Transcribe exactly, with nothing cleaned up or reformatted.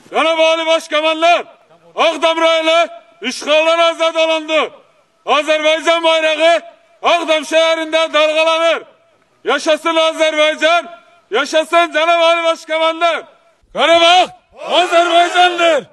Cenab-ı Ali Başkomandan, Ağdam rayonu işgalden azad olundu. Azerbaycan bayrağı Ağdam şehrinde dalgalanır. Yaşasın Azerbaycan, yaşasın Cenab-ı Ali Başkomandan. Karabağ Azerbaycan'dır.